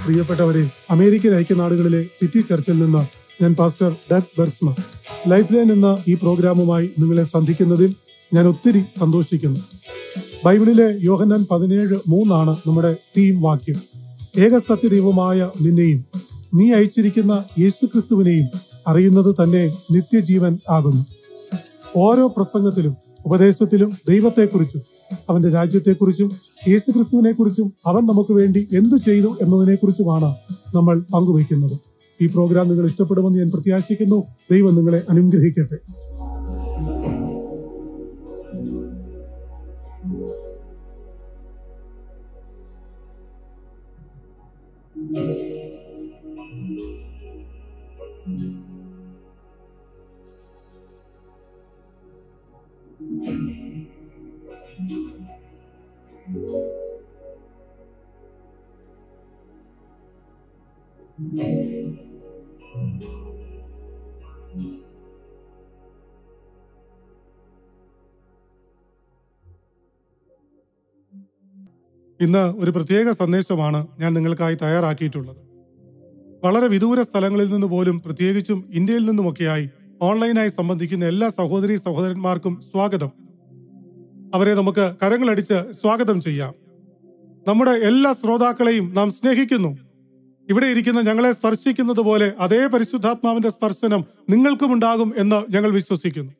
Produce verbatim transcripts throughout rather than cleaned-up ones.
പ്രിയപ്പെട്ടവരെ, American ഐക്യനാടുകളിലെ city ചർച്ചിൽ നിന്ന് ഞാൻ pastor Doug Bersma life line എന്ന ഈ പ്രോഗ്രാമുമായി നിങ്ങളെ സന്ധിക്കുന്നതിൽ ഞാൻ ഒത്തിരി സന്തോഷിക്കുന്നു. ബൈബിളിലെ യോഹന്നാൻ പതിനേഴ് മൂന്നാണ് നമ്മുടെ തീം വാക്യം. ഏക സത്യദൈവമായ നിന്നെയും നീ അയച്ചിരിക്കുന്ന യേശുക്രിസ്തുവിനെയും അറിയുന്നത് തന്നെ നിത്യജീവൻ ആകുന്നു. ഓരോ പ്രസംഗത്തിലും ഉപദേശത്തിലും ദൈവത്തെക്കുറിച്ചും അവന്റെ രാജ്യത്തെക്കുറിച്ചും യേശുക്രിസ്തുവിനെ കുറിച്ചും അവൻ നമുക്ക് വേണ്ടി എന്തു ചെയ്തു എന്നതിനെ കുറിച്ചുമാണ് നമ്മൾ പങ്കുവയ്ക്കുന്നത്. ഈ പ്രോഗ്രാം നിങ്ങൾ ഇഷ്ടപ്പെടുമെന്ന് ഞാൻ പ്രത്യാശിക്കുന്നു. ദൈവം നിങ്ങളെ അനുഗ്രഹിക്കട്ടെ. ഇന്ന് ഒരു പ്രത്യേക സന്ദേശമാണ് ഞാൻ നിങ്ങൾക്കായി തയ്യാറാക്കിയിട്ടുള്ളത്. വളരെ വിദൂര സ്ഥലങ്ങളിൽ നിന്ന് പോലും, പ്രത്യേകിച്ചും ഇന്ത്യയിൽ നിന്നുമൊക്കെയായി ഓൺലൈനായി സംബന്ധിക്കുന്ന എല്ലാ സഹോദരീ സഹോദരന്മാർക്കും സ്വാഗതം. അവരെ നമുക്ക് കരങ്ങളടിച്ച് സ്വാഗതം ചെയ്യാം. നമ്മുടെ എല്ലാ ശ്രോതാക്കളെയും നാം സ്നേഹിക്കുന്നു. ഇവിടെ ഇരിക്കുന്ന ഞങ്ങളെ സ്പർശിക്കുന്നത് പോലെ അതേ പരിശുദ്ധാത്മാവിന്റെ സ്പർശനം നിങ്ങൾക്കും ഉണ്ടാകും എന്ന് ഞങ്ങൾ വിശ്വസിക്കുന്നു.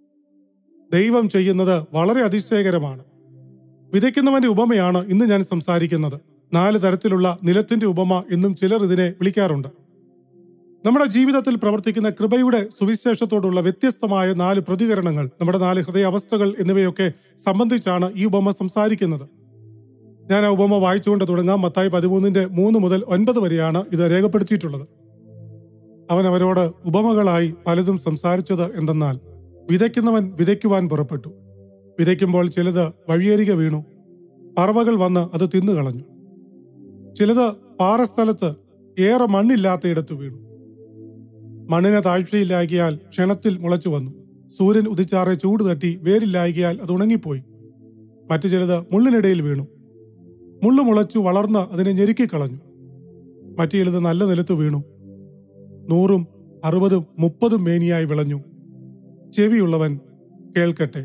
ദൈവം ചെയ്യുന്നത് വളരെ അതിശയകരമാണ്. വിതയ്ക്കുന്നവന്റെ ഉപമയാണ് ഇന്ന് ഞാൻ സംസാരിക്കുന്നത്. നാല് തരത്തിലുള്ള നിലത്തിന്റെ ഉപമ എന്നും ചിലർ ഇതിനെ വിളിക്കാറുണ്ട്. നമ്മുടെ ജീവിതത്തിൽ പ്രവർത്തിക്കുന്ന കൃപയുടെ സുവിശേഷത്തോടുള്ള വ്യത്യസ്തമായ നാല് പ്രതികരണങ്ങൾ, നമ്മുടെ നാല് ഹൃദയാവസ്ഥകൾ എന്നിവയൊക്കെ സംബന്ധിച്ചാണ് ഈ ഉപമ സംസാരിക്കുന്നത്. ഞാൻ ആ ഉപമ വായിച്ചുകൊണ്ട് തുടങ്ങാം. മത്തായി പതിമൂന്നിന്റെ മൂന്ന് മുതൽ ഒൻപത് വരെയാണ് ഇത് രേഖപ്പെടുത്തിയിട്ടുള്ളത്. അവൻ അവരോട് ഉപമകളായി പലതും സംസാരിച്ചത് എന്തെന്നാൽ, വിതയ്ക്കുന്നവൻ വിതയ്ക്കുവാൻ പുറപ്പെട്ടു. വിതയ്ക്കുമ്പോൾ ചിലത് വഴിയരികെ വീണു. പറവകൾ വന്ന് അത് തിന്നുകളഞ്ഞു. ചിലത് പാറസ്ഥലത്ത് ഏറെ മണ്ണില്ലാത്തയിടത്ത് വീണു. മണ്ണിന് താഴ്ചയില്ലായകയാൽ ക്ഷണത്തിൽ മുളച്ചു വന്നു. സൂര്യൻ ഉദിച്ചാറെ ചൂട് തട്ടി വേരില്ലായകയാൽ അത് ഉണങ്ങിപ്പോയി. മറ്റു ചിലത് മുള്ളിനിടയിൽ വീണു. മുള്ളു മുളച്ചു വളർന്ന് അതിനെ ഞെരുക്കിക്കളഞ്ഞു. മറ്റു ചിലത് നല്ല നിലത്ത് വീണു. നൂറും അറുപതും മുപ്പതും മേനിയായി വിളഞ്ഞു. ചെവിയുള്ളവൻ കേൾക്കട്ടെ.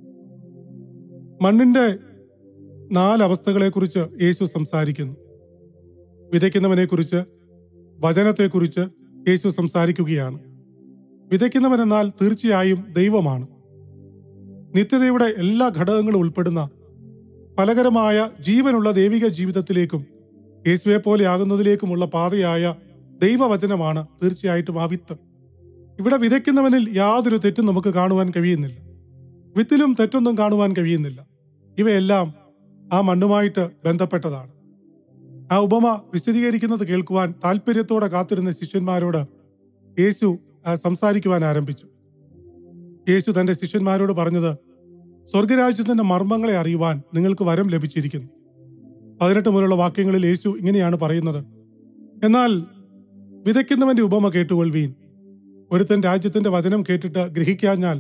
മണ്ണിന്റെ നാലവസ്ഥകളെക്കുറിച്ച് യേശു സംസാരിക്കുന്നു. വിതയ്ക്കുന്നവനെ കുറിച്ച്, വചനത്തെക്കുറിച്ച് യേശു സംസാരിക്കുകയാണ്. വിതയ്ക്കുന്നവൻ എന്നാൽ തീർച്ചയായും ദൈവമാണ്. നിത്യതയുടെ എല്ലാ ഘടകങ്ങളും ഉൾപ്പെടുന്ന ഫലകരമായ ജീവനുള്ള ദൈവിക ജീവിതത്തിലേക്കും യേശുവെ പോലെ ആകുന്നതിലേക്കുമുള്ള പാതയായ ദൈവവചനമാണ് തീർച്ചയായിട്ടും ആ വിത്ത്. ഇവിടെ വിതയ്ക്കുന്നവനിൽ യാതൊരു തെറ്റും നമുക്ക് കാണുവാൻ കഴിയുന്നില്ല. വിത്തിലും തെറ്റൊന്നും കാണുവാൻ കഴിയുന്നില്ല. ഇവയെല്ലാം ആ മണ്ണുമായിട്ട് ബന്ധപ്പെട്ടതാണ്. ആ ഉപമ വിശദീകരിക്കുന്നത് കേൾക്കുവാൻ താല്പര്യത്തോടെ കാത്തിരുന്ന ശിഷ്യന്മാരോട് യേശു സംസാരിക്കുവാൻ ആരംഭിച്ചു. യേശു തന്റെ ശിഷ്യന്മാരോട് പറഞ്ഞത്, സ്വർഗരാജ്യത്തിന്റെ മർമ്മങ്ങളെ അറിയുവാൻ നിങ്ങൾക്ക് വരം ലഭിച്ചിരിക്കുന്നു. പതിനെട്ട് മുതലുള്ള വാക്യങ്ങളിൽ യേശു ഇങ്ങനെയാണ് പറയുന്നത്: എന്നാൽ വിതയ്ക്കുന്നവന്റെ ഉപമ കേട്ടുകൊള്ളുവീൻ. ഒരുത്തൻ രാജ്യത്തിന്റെ വചനം കേട്ടിട്ട് ഗ്രഹിക്കാഞ്ഞാൽ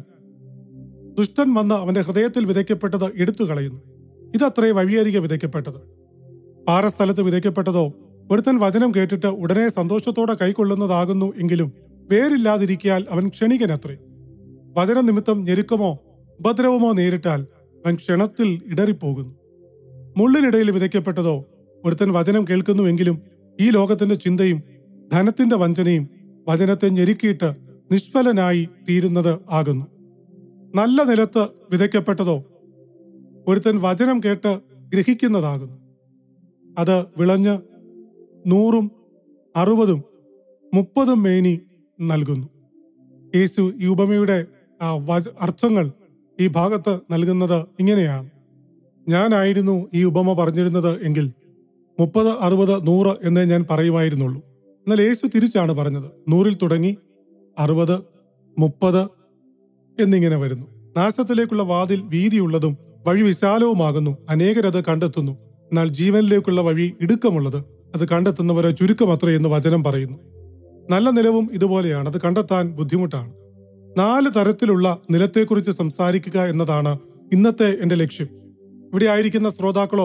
ദുഷ്ടൻ വന്ന് അവന്റെ ഹൃദയത്തിൽ വിതയ്ക്കപ്പെട്ടത് എടുത്തു കളയുന്നു. ഇതത്രേ വഴിയരികെ വിതയ്ക്കപ്പെട്ടത്. പാറസ്ഥലത്ത് വിതയ്ക്കപ്പെട്ടതോ ഒരുത്തൻ വചനം കേട്ടിട്ട് ഉടനെ സന്തോഷത്തോടെ കൈക്കൊള്ളുന്നതാകുന്നു. എങ്കിലും വേരില്ലാതിരിക്കാൽ അവൻ ക്ഷണികനത്രേ. വചന നിമിത്തം ഞെരുക്കമോ ഉപദ്രവമോ നേരിട്ടാൽ അവൻ ക്ഷണത്തിൽ ഇടറിപ്പോകുന്നു. മുള്ളിനിടയിൽ വിതയ്ക്കപ്പെട്ടതോ ഒരുത്തൻ വചനം കേൾക്കുന്നുവെങ്കിലും ഈ ലോകത്തിന്റെ ചിന്തയും ധനത്തിന്റെ വഞ്ചനയും വചനത്തെ ഞെരുക്കിയിട്ട് നിഷ്ഫലനായി തീരുന്നത് ആകുന്നു. നല്ല നിലത്ത് വിതയ്ക്കപ്പെട്ടതോ ഒരുത്തൻ വചനം കേട്ട് ഗ്രഹിക്കുന്നതാകുന്നു. അത് വിളഞ്ഞ് നൂറും അറുപതും മുപ്പതും മേനി നൽകുന്നു. യേശു ഈ ഉപമയുടെ അർത്ഥങ്ങൾ ഈ ഭാഗത്ത് നൽകുന്നത് ഇങ്ങനെയാണ്: ഞാനായിരുന്നു ഈ ഉപമ പറഞ്ഞിരുന്നത് എങ്കിൽ മുപ്പത് അറുപത് നൂറ് എന്നേ ഞാൻ പറയുമായിരുന്നുള്ളൂ. എന്നാൽ യേശു തിരിച്ചാണ് പറഞ്ഞത്. നൂറിൽ തുടങ്ങി അറുപത് മുപ്പത് എന്നിങ്ങനെ വരുന്നു. നാശത്തിലേക്കുള്ള വാതിൽ വീതിയുള്ളതും വഴി വിശാലവുമാകുന്നു, അനേകരത് കണ്ടെത്തുന്നു. എന്നാൽ ജീവനിലേക്കുള്ള വഴി ഇടുക്കമുള്ളത്, അത് കണ്ടെത്തുന്നവരെ ചുരുക്കമത്രേ എന്ന് വചനം പറയുന്നു. നല്ല നിലവും ഇതുപോലെയാണ്, അത് കണ്ടെത്താൻ ബുദ്ധിമുട്ടാണ്. നാല് തരത്തിലുള്ള നിലത്തെക്കുറിച്ച് സംസാരിക്കുക എന്നതാണ് ഇന്നത്തെ എൻ്റെ ലക്ഷ്യം. ഇവിടെ ആയിരിക്കുന്ന ശ്രോതാക്കളോ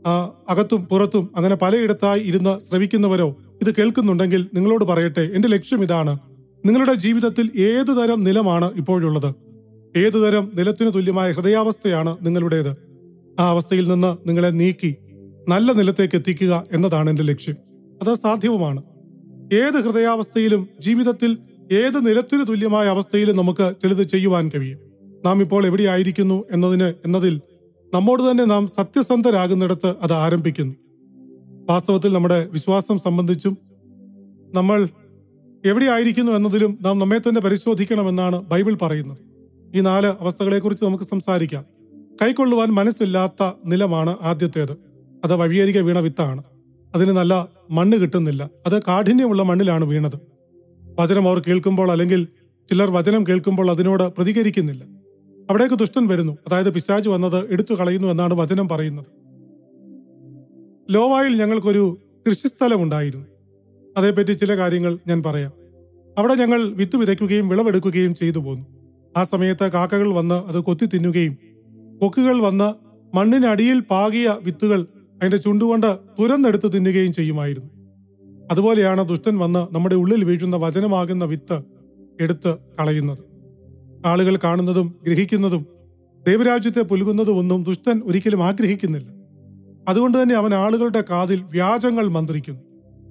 ആ, അകത്തും പുറത്തും അങ്ങനെ പലയിടത്തായി ഇരുന്ന് ശ്രവിക്കുന്നവരോ ഇത് കേൾക്കുന്നുണ്ടെങ്കിൽ നിങ്ങളോട് പറയട്ടെ, എന്റെ ലക്ഷ്യം ഇതാണ്. നിങ്ങളുടെ ജീവിതത്തിൽ ഏതു തരം നിലമാണ് ഇപ്പോഴുള്ളത്? ഏതുതരം നിലത്തിനു തുല്യമായ ഹൃദയാവസ്ഥയാണ് നിങ്ങളുടേത്? ആ അവസ്ഥയിൽ നിന്ന് നിങ്ങളെ നീക്കി നല്ല നിലത്തേക്ക് എത്തിക്കുക എന്നതാണ് എന്റെ ലക്ഷ്യം. അത് സാധ്യവുമാണ്. ഏത് ഹൃദയാവസ്ഥയിലും, ജീവിതത്തിൽ ഏത് നിലത്തിനു തുല്യമായ അവസ്ഥയിലും നമുക്ക് ചിലത് ചെയ്യുവാൻ കഴിയും. നാം ഇപ്പോൾ എവിടെയായിരിക്കുന്നു എന്നതിന് എന്നതിൽ നമ്മോട് തന്നെ നാം സത്യസന്ധരാകുന്നിടത്ത് അത് ആരംഭിക്കുന്നു. വാസ്തവത്തിൽ നമ്മുടെ വിശ്വാസം സംബന്ധിച്ചും നമ്മൾ എവിടെയായിരിക്കുന്നു എന്നതിലും നാം നമ്മെ തന്നെ പരിശോധിക്കണമെന്നാണ് ബൈബിൾ പറയുന്നത്. ഈ നാല് അവസ്ഥകളെക്കുറിച്ച് നമുക്ക് സംസാരിക്കാം. കൈക്കൊള്ളുവാൻ മനസ്സില്ലാത്ത നിലമാണ് ആദ്യത്തേത്. അത് വഴിയരികെ വീണ വിത്താണ്. അതിന് നല്ല മണ്ണ് കിട്ടുന്നില്ല. അത് കാഠിന്യമുള്ള മണ്ണിലാണ് വീണത്. വചനം അവർ കേൾക്കുമ്പോൾ, അല്ലെങ്കിൽ ചിലർ വചനം കേൾക്കുമ്പോൾ അതിനോട് പ്രതികരിക്കുന്നില്ല. അവിടേക്ക് ദുഷ്ടൻ വരുന്നു, അതായത് പിശാച് വന്നത് എടുത്തു കളയുന്നു എന്നാണ് വചനം പറയുന്നത്. ലോവായിൽ ഞങ്ങൾക്കൊരു കൃഷിസ്ഥലം ഉണ്ടായിരുന്നു. അതേപ്പറ്റി ചില കാര്യങ്ങൾ ഞാൻ പറയാം. അവിടെ ഞങ്ങൾ വിത്ത് വിതയ്ക്കുകയും വിളവെടുക്കുകയും ചെയ്തു പോന്നു. ആ സമയത്ത് കാക്കകൾ വന്ന് അത് കൊത്തി തിന്നുകയും കൊക്കുകൾ വന്ന് മണ്ണിനടിയിൽ പാകിയ വിത്തുകൾ അതിന്റെ ചുണ്ടുകൊണ്ട് തുരന്നെടുത്ത് തിന്നുകയും ചെയ്യുമായിരുന്നു. അതുപോലെയാണ് ദുഷ്ടൻ വന്ന് നമ്മുടെ ഉള്ളിൽ വീഴുന്ന വചനമാകുന്ന വിത്ത് എടുത്ത് കളയുന്നത്. ആളുകൾ കാണുന്നതും ഗ്രഹിക്കുന്നതും ദൈവരാജ്യത്തെ പുലുകുന്നതും ഒന്നും ദുഷ്ടൻ ഒരിക്കലും ആഗ്രഹിക്കുന്നില്ല. അതുകൊണ്ട് തന്നെ അവൻ ആളുകളുടെ കാതിൽ വ്യാജങ്ങൾ മന്ത്രിക്കുന്നു.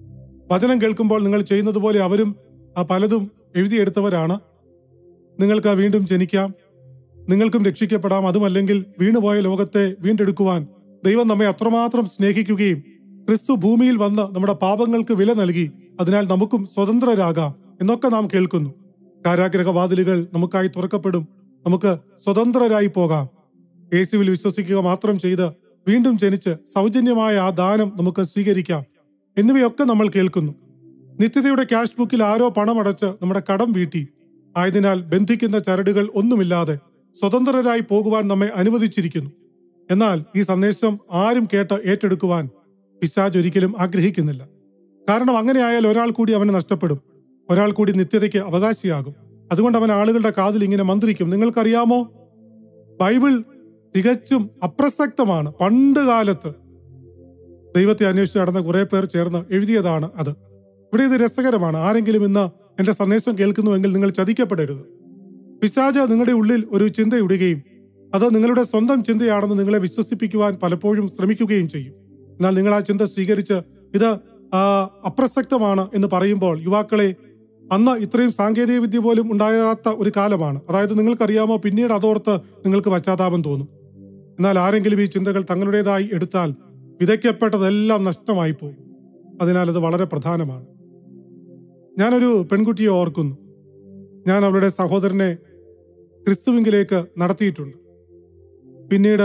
വചനം കേൾക്കുമ്പോൾ നിങ്ങൾ ചെയ്യുന്നത് പോലെ അവരും ആ പലതും എഴുതിയെടുത്തവരാണ്. നിങ്ങൾക്ക് വീണ്ടും ജനിക്കാം, നിങ്ങൾക്കും രക്ഷിക്കപ്പെടാം, അതുമല്ലെങ്കിൽ വീണുപോയ ലോകത്തെ വീണ്ടെടുക്കുവാൻ ദൈവം നമ്മെ അത്രമാത്രം സ്നേഹിക്കുകയും ക്രിസ്തു ഭൂമിയിൽ വന്ന് നമ്മുടെ പാപങ്ങൾക്ക് വില നൽകി, അതിനാൽ നമുക്കും സ്വതന്ത്രരാകാം എന്നൊക്കെ നാം കേൾക്കുന്നു. കാരാഗ്രഹവാതിലുകൾ നമുക്കായി തുറക്കപ്പെടും, നമുക്ക് സ്വതന്ത്രരായി പോകാം, യേശുവിൽ വിശ്വസിക്കുക മാത്രം ചെയ്ത് വീണ്ടും ജനിച്ച് സൗജന്യമായ ആ ദാനം നമുക്ക് സ്വീകരിക്കാം എന്നിവയൊക്കെ നമ്മൾ കേൾക്കുന്നു. നിത്യതയുടെ ക്യാഷ് ബുക്കിൽ ആരോ പണമടച്ച് നമ്മുടെ കടം വീട്ടി, ആയതിനാൽ ബന്ധിക്കുന്ന ചരടുകൾ ഒന്നുമില്ലാതെ സ്വതന്ത്രരായി പോകുവാൻ നമ്മെ അനുവദിച്ചിരിക്കുന്നു. എന്നാൽ ഈ സന്ദേശം ആരും കേട്ട് ഏറ്റെടുക്കുവാൻ പിശാച് ഒരിക്കലും ആഗ്രഹിക്കുന്നില്ല. കാരണം അങ്ങനെയായാൽ ഒരാൾ കൂടി അവനെ നഷ്ടപ്പെടും, ഒരാൾ കൂടി നിത്യതയ്ക്ക് അവകാശിയാകും. അതുകൊണ്ട് അവൻ ആളുകളുടെ കാതിൽ ഇങ്ങനെ മന്ത്രിക്കും. നിങ്ങൾക്കറിയാമോ, ബൈബിൾ തികച്ചും അപ്രസക്തമാണ്. പണ്ട് കാലത്ത് ദൈവത്തെ അന്വേഷിച്ച് നടന്ന കുറെ പേർ ചേർന്ന് എഴുതിയതാണ് അത്. ഇവിടെ ഇത് രസകരമാണ്. ആരെങ്കിലും ഇന്ന് എന്റെ സന്ദേശം കേൾക്കുന്നുവെങ്കിൽ നിങ്ങൾ ചതിക്കപ്പെടരുത്. പിശാച് നിങ്ങളുടെ ഉള്ളിൽ ഒരു ചിന്തയിടുകയും അത് നിങ്ങളുടെ സ്വന്തം ചിന്തയാണെന്ന് നിങ്ങളെ വിശ്വസിപ്പിക്കുവാൻ പലപ്പോഴും ശ്രമിക്കുകയും ചെയ്യും. എന്നാൽ നിങ്ങൾ ആ ചിന്ത സ്വീകരിച്ച് ഇത് ആ അപ്രസക്തമാണ് എന്ന് പറയുമ്പോൾ, യുവാക്കളെ, അന്ന് ഇത്രയും സാങ്കേതിക വിദ്യ പോലും ഉണ്ടാകാത്ത ഒരു കാലമാണ്. അതായത് നിങ്ങൾക്കറിയാമോ, പിന്നീട് അതോർത്ത് നിങ്ങൾക്ക് പശ്ചാത്താപം തോന്നും. എന്നാൽ ആരെങ്കിലും ഈ ചിന്തകൾ തങ്ങളുടേതായി എടുത്താൽ വിതയ്ക്കപ്പെട്ടതെല്ലാം നഷ്ടമായി പോകും. അതിനാൽ അത് വളരെ പ്രധാനമാണ്. ഞാനൊരു പെൺകുട്ടിയെ ഓർക്കുന്നു. ഞാൻ അവളുടെ സഹോദരനെ ക്രിസ്തുവിങ്കിലേക്ക് നടത്തിയിട്ടുണ്ട്. പിന്നീട്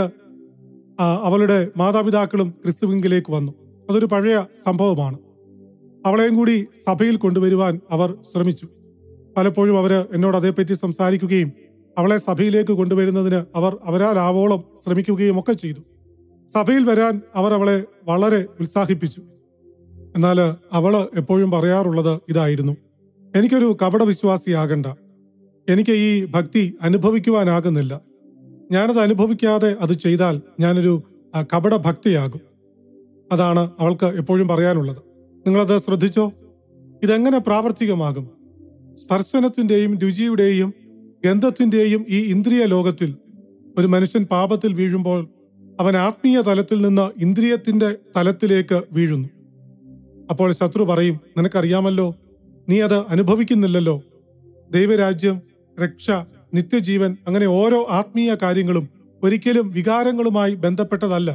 അവളുടെ മാതാപിതാക്കളും ക്രിസ്തുവിങ്കിലേക്ക് വന്നു. അതൊരു പഴയ സംഭവമാണ്. അവളെയും കൂടി സഭയിൽ കൊണ്ടുവരുവാൻ അവർ ശ്രമിച്ചു. പലപ്പോഴും അവർ എന്നോട് അതേപ്പറ്റി സംസാരിക്കുകയും അവളെ സഭയിലേക്ക് കൊണ്ടുവരുന്നതിന് അവർ അവരാലാവോളം ശ്രമിക്കുകയും ഒക്കെ ചെയ്തു. സഭയിൽ വരാൻ അവർ അവളെ വളരെ ഉത്സാഹിപ്പിച്ചു. എന്നാൽ അവള് എപ്പോഴും പറയാറുള്ളത് ഇതായിരുന്നു: എനിക്കൊരു കപട വിശ്വാസിയാകണ്ട, എനിക്ക് ഈ ഭക്തി അനുഭവിക്കുവാനാകുന്നില്ല. ഞാനത് അനുഭവിക്കാതെ അത് ചെയ്താൽ ഞാനൊരു കപട ഭക്തിയാകും. അതാണ് അവൾക്ക് എപ്പോഴും പറയാനുള്ളത്. നിങ്ങളത് ശ്രദ്ധിച്ചോ? ഇതെങ്ങനെ പ്രാവർത്തികമാകും? സ്പർശനത്തിന്റെയും രുചിയുടെയും ഗന്ധത്തിന്റെയും ഈ ഇന്ദ്രിയ ലോകത്തിൽ ഒരു മനുഷ്യൻ പാപത്തിൽ വീഴുമ്പോൾ അവൻ ആത്മീയ തലത്തിൽ നിന്ന് ഇന്ദ്രിയത്തിന്റെ തലത്തിലേക്ക് വീഴുന്നു. അപ്പോൾ ശത്രു പറയും, നിനക്കറിയാമല്ലോ, നീ അത് അനുഭവിക്കുന്നില്ലല്ലോ. ദൈവരാജ്യം, രക്ഷ, നിത്യജീവൻ, അങ്ങനെ ഓരോ ആത്മീയ കാര്യങ്ങളും ഒരിക്കലും വികാരങ്ങളുമായി ബന്ധപ്പെട്ടതല്ല.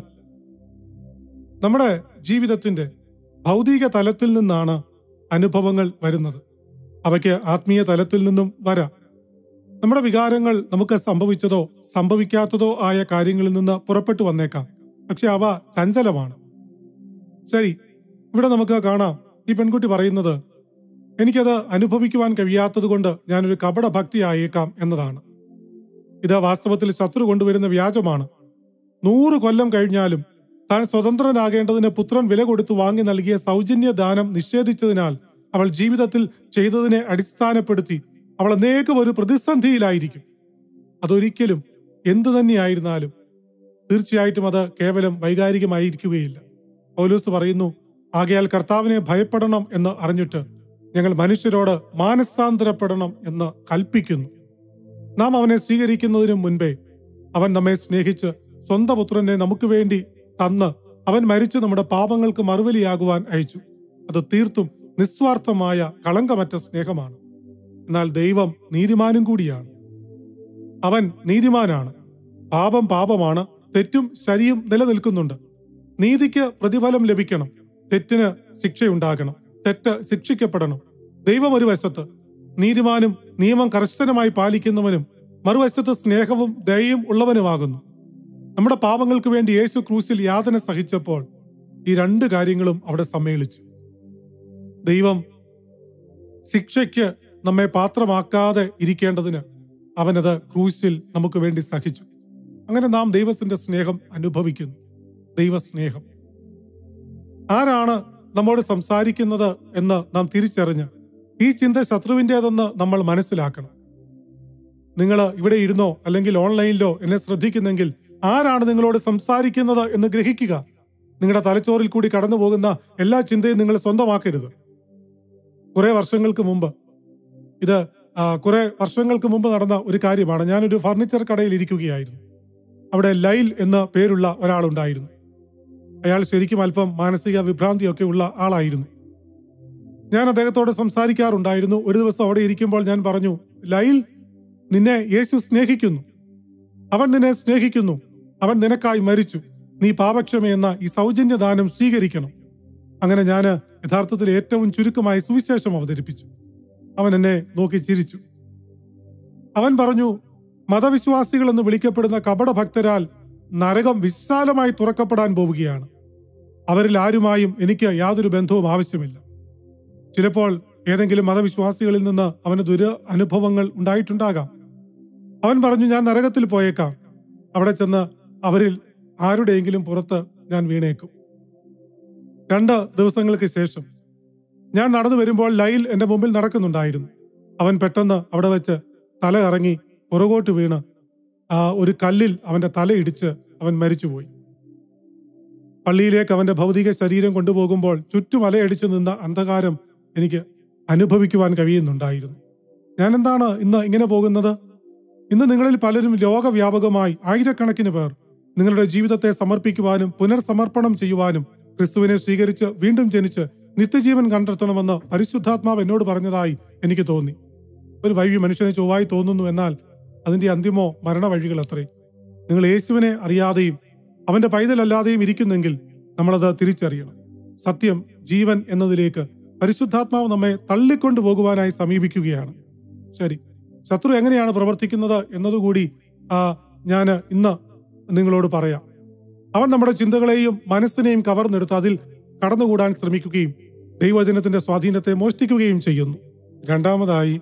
നമ്മുടെ ജീവിതത്തിന്റെ ഭൗതിക തലത്തിൽ നിന്നാണ് അനുഭവങ്ങൾ വരുന്നത്. അവയ്ക്ക് ആത്മീയ തലത്തിൽ നിന്നും വരാം. നമ്മുടെ വികാരങ്ങൾ നമുക്ക് സംഭവിച്ചതോ സംഭവിക്കാത്തതോ ആയ കാര്യങ്ങളിൽ നിന്ന് പുറപ്പെട്ടു വന്നേക്കാം. പക്ഷെ അവ ചഞ്ചലമാണ്. ശരി, ഇവിടെ നമുക്ക് കാണാം, ഈ പെൺകുട്ടി പറയുന്നത്, എനിക്കത് അനുഭവിക്കുവാൻ കഴിയാത്തത് കൊണ്ട് ഞാനൊരു കപട ഭക്തിയായേക്കാം എന്നതാണ്. ഇത് വാസ്തവത്തിൽ ശത്രു കൊണ്ടുവരുന്ന വ്യാജമാണ്. നൂറ് കൊല്ലം കഴിഞ്ഞാലും താൻ സ്വതന്ത്രനാകേണ്ടതിന് പുത്രൻ വില കൊടുത്തു വാങ്ങി നൽകിയ സൗജന്യ ദാനം നിഷേധിച്ചതിനാൽ അവൾ ജീവിതത്തിൽ ചെയ്തതിനെ അടിസ്ഥാനപ്പെടുത്തി അവൾ അനേകം ഒരു പ്രതിസന്ധിയിലായിരിക്കും. അതൊരിക്കലും എന്തു തന്നെയായിരുന്നാലും തീർച്ചയായിട്ടും അത് കേവലം വൈകാരികമായിരിക്കുകയില്ല. പൗലോസ് പറയുന്നു, ആകയാൽ കർത്താവിനെ ഭയപ്പെടണം എന്ന് അറിഞ്ഞിട്ട് ഞങ്ങൾ മനുഷ്യരോട് മാനസാന്തരപ്പെടണം എന്ന് കൽപ്പിക്കുന്നു. നാം അവനെ സ്വീകരിക്കുന്നതിനു മുൻപേ അവൻ നമ്മെ സ്നേഹിച്ച് സ്വന്തം പുത്രനെ നമുക്ക് വേണ്ടി തന്ന് അവൻ മരിച്ച് നമ്മുടെ പാപങ്ങൾക്ക് മറുപടിയാകുവാൻ അയച്ചു. അത് തീർത്തും നിസ്വാർത്ഥമായ കളങ്കമറ്റ സ്നേഹമാണ്. എന്നാൽ ദൈവം നീതിമാനും കൂടിയാണ്. അവൻ നീതിമാനാണ്. പാപം പാപമാണ്. തെറ്റും ശരിയും നിലനിൽക്കുന്നുണ്ട്. നീതിക്ക് പ്രതിഫലം ലഭിക്കണം. തെറ്റിന് ശിക്ഷയുണ്ടാകണം. തെറ്റ് ശിക്ഷിക്കപ്പെടണം. ദൈവം ഒരു വശത്ത് നീതിമാനും നിയമം കർശനമായി പാലിക്കുന്നവനും മറുവശത്ത് സ്നേഹവും ദയയും ഉള്ളവനുമാകുന്നു. നമ്മുടെ പാപങ്ങൾക്ക് വേണ്ടി യേശു ക്രൂശിൽ യാതന സഹിച്ചപ്പോൾ ഈ രണ്ട് കാര്യങ്ങളും അവിടെ സമ്മേളിച്ചു. ദൈവം ശിക്ഷയ്ക്ക് നമ്മെ പാത്രമാക്കാതെ ഇരിക്കേണ്ടതിന് അവനത് ക്രൂശിൽ നമുക്ക് വേണ്ടി സഹിച്ചു. അങ്ങനെ നാം ദൈവത്തിന്റെ സ്നേഹം അനുഭവിക്കുന്നു. ദൈവസ്നേഹം ആരാണ് നമ്മോട് സംസാരിക്കുന്നത് എന്ന് നാം തിരിച്ചറിഞ്ഞ് ഈ ചിന്ത ശത്രുവിൻ്റെതെന്ന് നമ്മൾ മനസ്സിലാക്കണം. നിങ്ങൾ ഇവിടെ ഇരുന്നോ അല്ലെങ്കിൽ ഓൺലൈനിലോ എന്നെ ശ്രദ്ധിക്കുന്നെങ്കിൽ ആരാണ് നിങ്ങളോട് സംസാരിക്കുന്നത് എന്ന് ഗ്രഹിക്കുക. നിങ്ങളുടെ തലച്ചോറിൽ കൂടി കടന്നു പോകുന്ന എല്ലാ ചിന്തയും നിങ്ങൾ സ്വന്തമാക്കരുത്. കുറെ വർഷങ്ങൾക്ക് മുമ്പ് ഇത് കുറെ വർഷങ്ങൾക്ക് മുമ്പ് നടന്ന ഒരു കാര്യമാണ്. ഞാനൊരു ഫർണിച്ചർ കടയിൽ ഇരിക്കുകയായിരുന്നു. അവിടെ ലൈൽ എന്ന പേരുള്ള ഒരാളുണ്ടായിരുന്നു. അയാൾ ശരിക്കും അല്പം മാനസിക വിഭ്രാന്തിയൊക്കെ ഉള്ള ആളായിരുന്നു. ഞാൻ അദ്ദേഹത്തോട് സംസാരിക്കാറുണ്ടായിരുന്നു. ഒരു ദിവസം അവിടെ ഇരിക്കുമ്പോൾ ഞാൻ പറഞ്ഞു, ലൈൽ, നിന്നെ യേശു സ്നേഹിക്കുന്നു. അവൻ നിന്നെ സ്നേഹിക്കുന്നു. അവൻ നിനക്കായി മരിച്ചു. നീ പാപക്ഷമയെന്ന ഈ സൗജന്യ ദാനം സ്വീകരിക്കണം. അങ്ങനെ ഞാൻ യഥാർത്ഥത്തിൽ ഏറ്റവും ചുരുക്കമായി സുവിശേഷം അവതരിപ്പിച്ചു. അവൻ എന്നെ നോക്കി ചിരിച്ചു. അവൻ പറഞ്ഞു, മതവിശ്വാസികൾ എന്ന് വിളിക്കപ്പെടുന്ന കപടഭക്തരാൽ നരകം വിശാലമായി തുറക്കപ്പെടാൻ പോവുകയാണ്. അവരിൽ ആരുമായും എനിക്ക് യാതൊരു ബന്ധവും ആവശ്യമില്ല. ചിലപ്പോൾ ഏതെങ്കിലും മതവിശ്വാസികളിൽ നിന്ന് അവന് ദുര അനുഭവങ്ങൾ ഉണ്ടായിട്ടുണ്ടാകാം. അവൻ പറഞ്ഞു, ഞാൻ നരകത്തിൽ പോയേക്കാം. അവിടെ ചെന്ന് അവരിൽ ആരുടെയെങ്കിലും പുറത്ത് ഞാൻ വീണേക്കും. രണ്ട് ദിവസങ്ങൾക്ക് ശേഷം ഞാൻ നടന്നു വരുമ്പോൾ ലൈൽ എന്റെ മുമ്പിൽ നടക്കുന്നുണ്ടായിരുന്നു. അവൻ പെട്ടെന്ന് അവിടെ വെച്ച് തല കറങ്ങി പുറകോട്ട് വീണ് ആ ഒരു കല്ലിൽ അവന്റെ തലയിടിച്ച് അവൻ മരിച്ചുപോയി. പള്ളിയിലേക്ക് അവന്റെ ഭൗതിക ശരീരം കൊണ്ടുപോകുമ്പോൾ ചുറ്റും അലയടിച്ചു നിന്ന അന്ധകാരം എനിക്ക് അനുഭവിക്കുവാൻ കഴിയുന്നുണ്ടായിരുന്നു. ഞാൻ എന്താണ് ഇന്ന് ഇങ്ങനെ പോകുന്നത്? ഇന്ന് നിങ്ങളിൽ പലരും ലോകവ്യാപകമായി ആയിരക്കണക്കിന് പേർ നിങ്ങളുടെ ജീവിതത്തെ സമർപ്പിക്കുവാനും പുനർസമർപ്പണം ചെയ്യുവാനും ക്രിസ്തുവിനെ സ്വീകരിച്ച് വീണ്ടും ജനിച്ച് നിത്യജീവൻ കണ്ടെത്തണമെന്ന് പരിശുദ്ധാത്മാവ് എന്നോട് പറഞ്ഞതായി എനിക്ക് തോന്നി. ഒരു വഴി മനുഷ്യനെ ചൊവ്വായി തോന്നുന്നു, എന്നാൽ അതിന്റെ അന്തിമോ മരണവഴികൾ അത്രേ. നിങ്ങൾ യേശുവിനെ അറിയാതെയും അവന്റെ പൈതലല്ലാതെയും ഇരിക്കുന്നെങ്കിൽ നമ്മളത് തിരിച്ചറിയണം. സത്യം, ജീവൻ എന്നതിലേക്ക് പരിശുദ്ധാത്മാവ് നമ്മെ തള്ളിക്കൊണ്ടു പോകുവാനായി സമീപിക്കുകയാണ്. ശരി, ശത്രു എങ്ങനെയാണ് പ്രവർത്തിക്കുന്നത് എന്നതുകൂടി ആ ഞാൻ ഇന്ന് നിങ്ങളോട് പറയാം. അവൻ നമ്മുടെ ചിന്തകളെയും മനസ്സിനെയും കവർന്നെടുത്ത് അതിൽ കടന്നുകൂടാൻ ശ്രമിക്കുകയും ദൈവവചനത്തിന്റെ സ്വാധീനത്തെ മോഷ്ടിക്കുകയും ചെയ്യുന്നു. രണ്ടാമതായി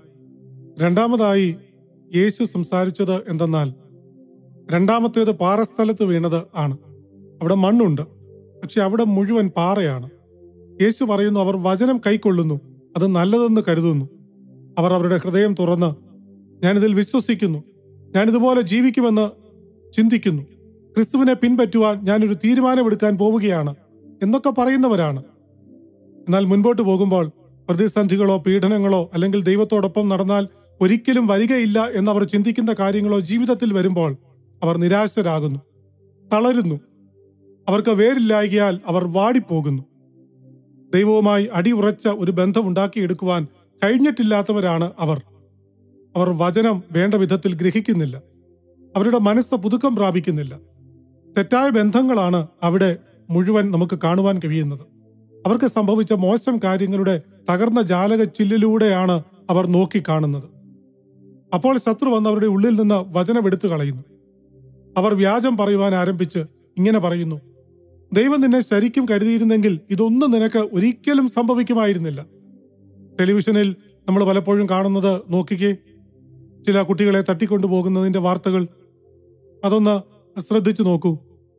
രണ്ടാമതായി യേശു സംസാരിച്ചത് എന്തെന്നാൽ, രണ്ടാമത്തേത് പാറസ്ഥലത്ത് വീണത് ആണ്. അവിടെ മണ്ണുണ്ട്, പക്ഷെ അവിടെ മുഴുവൻ പാറയാണ്. യേശു പറയുന്നു, അവർ വചനം കൈക്കൊള്ളുന്നു, അത് നല്ലതെന്ന് കരുതുന്നു. അവർ അവരുടെ ഹൃദയം തുറന്ന് ഞാനിതിൽ വിശ്വസിക്കുന്നു, ഞാനിതുപോലെ ജീവിക്കുമെന്ന് ചിന്തിക്കുന്നു, ക്രിസ്തുവിനെ പിൻപറ്റുവാൻ ഞാനൊരു തീരുമാനമെടുക്കാൻ പോവുകയാണ് എന്നൊക്കെ പറയുന്നവരാണ്. എന്നാൽ മുൻപോട്ട് പോകുമ്പോൾ പ്രതിസന്ധികളോ പീഡനങ്ങളോ അല്ലെങ്കിൽ ദൈവത്തോടൊപ്പം നടന്നാൽ ഒരിക്കലും വരികയില്ല എന്നവർ ചിന്തിക്കുന്ന കാര്യങ്ങളോ ജീവിതത്തിൽ വരുമ്പോൾ അവർ നിരാശരാകുന്നു, തളരുന്നു. അവർക്ക് വേരില്ലായകയാൽ അവർ വാടിപ്പോകുന്നു. ദൈവവുമായി അടിയുറച്ച ഒരു ബന്ധം ഉണ്ടാക്കിയെടുക്കുവാൻ കഴിഞ്ഞിട്ടില്ലാത്തവരാണ് അവർ. അവർ വചനം വേണ്ട വിധത്തിൽ ഗ്രഹിക്കുന്നില്ല. അവരുടെ മനസ്സ് പുതുക്കം പ്രാപിക്കുന്നില്ല. തെറ്റായ ബന്ധങ്ങളാണ് അവിടെ മുഴുവൻ നമുക്ക് കാണുവാൻ കഴിയുന്നത്. അവർക്ക് സംഭവിച്ച മോശം കാര്യങ്ങളുടെ തകർന്ന ജാലക ചില്ലിലൂടെയാണ് അവർ നോക്കി കാണുന്നത്. അപ്പോൾ ശത്രു വന്ന് അവരുടെ ഉള്ളിൽ നിന്ന് വചനം എടുത്തു കളയുന്നു. അവർ വ്യാജം പറയുവാൻ ആരംഭിച്ച് ഇങ്ങനെ പറയുന്നു, ദൈവം നിന്നെ ശരിക്കും കരുതിയിരുന്നെങ്കിൽ ഇതൊന്നും നിനക്ക് ഒരിക്കലും സംഭവിക്കുമായിരുന്നില്ല. ടെലിവിഷനിൽ നമ്മൾ പലപ്പോഴും കാണുന്നത് നോക്കിക്കേ, ചില കുട്ടികളെ തട്ടിക്കൊണ്ടുപോകുന്നതിന്റെ വാർത്തകൾ. അതൊന്ന് ശ്രദ്ധിച്ചു നോക്കൂ.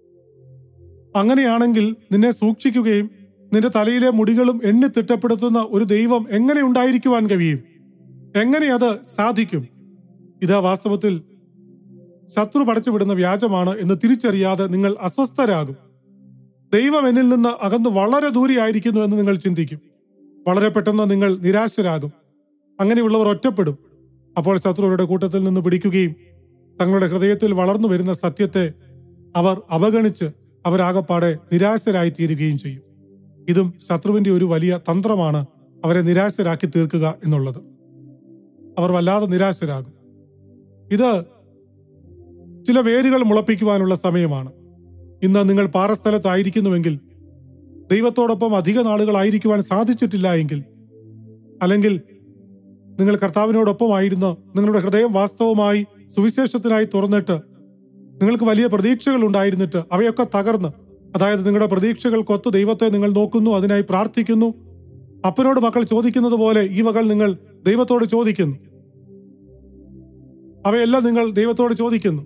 അങ്ങനെയാണെങ്കിൽ നിന്നെ സൂക്ഷിക്കുകയും നിന്റെ തലയിലെ മുടികളും എണ്ണി തിട്ടപ്പെടുത്തുന്ന ഒരു ദൈവം എങ്ങനെ ഉണ്ടായിരിക്കുവാൻ കഴിയും? എങ്ങനെ അത് സാധിക്കും? ഇത് വാസ്തവത്തിൽ ശത്രു പടച്ചുവിടുന്ന വ്യാജമാണ് എന്ന് തിരിച്ചറിയാതെ നിങ്ങൾ അസ്വസ്ഥരാകും. ദൈവം എന്നിൽ നിന്ന് അകന്ന് വളരെ ദൂരെയായിരിക്കുന്നു എന്ന് നിങ്ങൾ ചിന്തിക്കും. വളരെ പെട്ടെന്ന് നിങ്ങൾ നിരാശരാകും. അങ്ങനെയുള്ളവർ ഒറ്റപ്പെടും. അപ്പോൾ ശത്രുവരുടെ കൂട്ടത്തിൽ നിന്ന് പിടിക്കുകയും തങ്ങളുടെ ഹൃദയത്തിൽ വളർന്നു വരുന്ന സത്യത്തെ അവർ അവഗണിച്ച് അവരാകപ്പാടെ നിരാശരായി തീരുകയും ചെയ്യും. ഇതും ശത്രുവിന്റെ ഒരു വലിയ തന്ത്രമാണ്, അവരെ നിരാശരാക്കി തീർക്കുക എന്നുള്ളത്. അവർ വല്ലാതെ നിരാശരാകും. ഇത് ചില വേരുകൾ മുളപ്പിക്കുവാനുള്ള സമയമാണ്. ഇന്ന് നിങ്ങൾ പാറസ്ഥലത്തായിരിക്കുന്നുവെങ്കിൽ, ദൈവത്തോടൊപ്പം അധിക നാളുകളായിരിക്കുവാൻ സാധിച്ചിട്ടില്ല എങ്കിൽ, അല്ലെങ്കിൽ നിങ്ങൾ കർത്താവിനോടൊപ്പമായിരുന്നു നിങ്ങളുടെ ഹൃദയം വാസ്തവമായി സുവിശേഷത്തിനായി തുറന്നിട്ട് നിങ്ങൾക്ക് വലിയ പ്രതീക്ഷകൾ ഉണ്ടായിരുന്നിട്ട് അവയൊക്കെ തകർന്ന്, അതായത് നിങ്ങളുടെ പ്രതീക്ഷകൾക്കൊത്ത് ദൈവത്തെ നിങ്ങൾ നോക്കുന്നു, അതിനായി പ്രാർത്ഥിക്കുന്നു, അപ്പനോട് മക്കൾ ചോദിക്കുന്നത് പോലെ ഈ വകൾ നിങ്ങൾ ദൈവത്തോട് ചോദിക്കുന്നു, അവയെല്ലാം നിങ്ങൾ ദൈവത്തോട് ചോദിക്കുന്നു.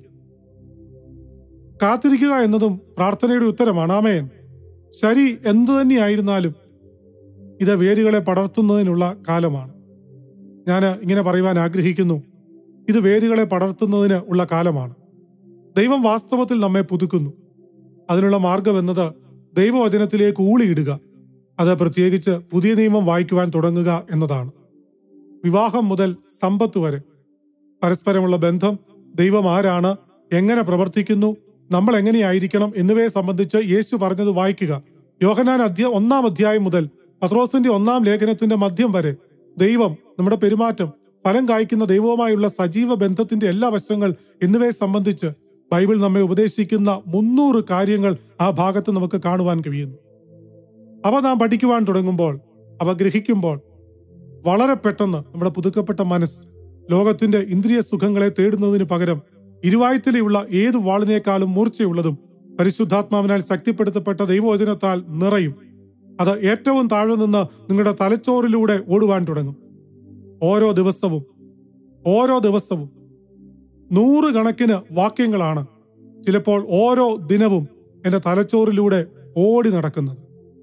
കാത്തിരിക്കുക എന്നതും പ്രാർത്ഥനയുടെ ഉത്തരമാണ്. ആമേൻ. ശരി, എന്തു തന്നെയായിരുന്നാലും ഇത് വേരുകളെ പടർത്തുന്നതിനുള്ള കാലമാണ്. ഞാൻ ഇങ്ങനെ പറയുവാൻ ആഗ്രഹിക്കുന്നു, ഇത് വേരുകളെ പടർത്തുന്നതിന് ഉള്ള കാലമാണ്. ദൈവം വാസ്തവത്തിൽ നമ്മെ പുതുക്കുന്നു. അതിനുള്ള മാർഗം എന്നത് ദൈവവചനത്തിലേക്ക് ഊളിയിടുക, അത് പ്രത്യേകിച്ച് പുതിയ നിയമം വായിക്കുവാൻ തുടങ്ങുക എന്നതാണ്. വിവാഹം മുതൽ സമ്പത്ത് വരെ പരസ്പരമുള്ള ബന്ധം, ദൈവം ആരാണ്, എങ്ങനെ പ്രവർത്തിക്കുന്നു, നമ്മൾ എങ്ങനെയായിരിക്കണം എന്നിവയെ സംബന്ധിച്ച് യേശു പറഞ്ഞത് വായിക്കുക. യോഹന്നാൻ അധ്യായ ഒന്നാം അധ്യായം മുതൽ പത്രോസിന്റെ ഒന്നാം ലേഖനത്തിന്റെ മധ്യം വരെ ദൈവം, നമ്മുടെ പെരുമാറ്റം, ഫലം കായ്ക്കുന്ന ദൈവവുമായുള്ള സജീവ ബന്ധത്തിന്റെ എല്ലാ വശങ്ങൾ എന്നിവയെ സംബന്ധിച്ച് ബൈബിൾ നമ്മെ ഉപദേശിക്കുന്ന മുന്നൂറ് കാര്യങ്ങൾ ആ ഭാഗത്ത് നമുക്ക് കാണുവാൻ കഴിയുന്നു. അവ നാം പഠിക്കുവാൻ തുടങ്ങുമ്പോൾ, അവ ഗ്രഹിക്കുമ്പോൾ, വളരെ പെട്ടെന്ന് നമ്മുടെ പുതുക്കപ്പെട്ട മനസ്സ് ലോകത്തിന്റെ ഇന്ദ്രിയ സുഖങ്ങളെ തേടുന്നതിന് പകരം ഇരുവായ്ത്തലയുള്ള ഏതു വാളിനേക്കാളും മൂർച്ചയുള്ളതും പരിശുദ്ധാത്മാവിനാൽ ശക്തിപ്പെടുത്തപ്പെട്ട ദൈവവചനത്താൽ നിറയും. അത് ഏറ്റവും താഴെ നിന്ന് നിങ്ങളുടെ തലച്ചോറിലൂടെ ഓടുവാൻ തുടങ്ങും. ഓരോ ദിവസവും ഓരോ ദിവസവും നൂറുകണക്കിന് വാക്യങ്ങളാണ് ചിലപ്പോൾ ഓരോ ദിനവും എന്റെ തലച്ചോറിലൂടെ ഓടി നടക്കുന്നത്.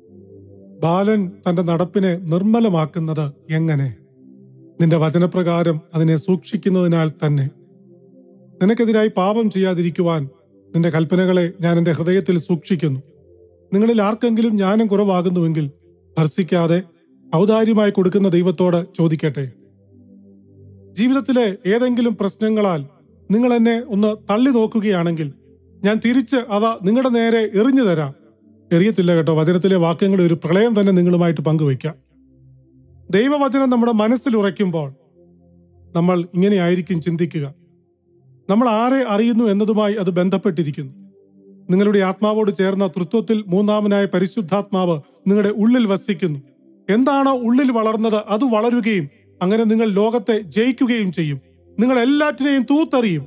ബാലൻ തന്റെ നടപ്പിനെ നിർമ്മലമാക്കുന്നത് എങ്ങനെ? നിന്റെ വചനപ്രകാരം അതിനെ സൂക്ഷിക്കുന്നതിനാൽ തന്നെ. നിനക്കെതിരായി പാപം ചെയ്യാതിരിക്കുവാൻ നിന്റെ കൽപ്പനകളെ ഞാൻ എന്റെ ഹൃദയത്തിൽ സൂക്ഷിക്കുന്നു. നിങ്ങളിൽ ആർക്കെങ്കിലും ജ്ഞാനം കുറവാകുന്നുവെങ്കിൽ ഭർഷിക്കാതെ ഔദാര്യമായി കൊടുക്കുന്ന ദൈവത്തോട് ചോദിക്കട്ടെ. ജീവിതത്തിലെ ഏതെങ്കിലും പ്രശ്നങ്ങളാൽ നിങ്ങൾ എന്നെ ഒന്ന് തള്ളി നോക്കുകയാണെങ്കിൽ ഞാൻ തിരിച്ച് അവ നിങ്ങളുടെ നേരെ എറിഞ്ഞു തരാം. എറിയത്തില്ല കേട്ടോ, വചനത്തിലെ വാക്യങ്ങളുടെ ഒരു പ്രളയം തന്നെ നിങ്ങളുമായിട്ട് പങ്കുവയ്ക്കാം. ദൈവവചനം നമ്മുടെ മനസ്സിൽ ഉറയ്ക്കുമ്പോൾ നമ്മൾ ഇങ്ങനെയായിരിക്കും ചിന്തിക്കുക. നമ്മൾ ആരെ അറിയുന്നു എന്നതുമായി അത് ബന്ധപ്പെട്ടിരിക്കുന്നു. നിങ്ങളുടെ ആത്മാവോട് ചേർന്ന തൃത്വത്തിൽ മൂന്നാമനായ പരിശുദ്ധാത്മാവ് നിങ്ങളുടെ ഉള്ളിൽ വസിക്കുന്നു. എന്താണോ ഉള്ളിൽ വളർന്നത് അത് വളരുകയും അങ്ങനെ നിങ്ങൾ ലോകത്തെ ജയിക്കുകയും ചെയ്യും. നിങ്ങൾ എല്ലാറ്റിനെയും തൂത്തെറിയും.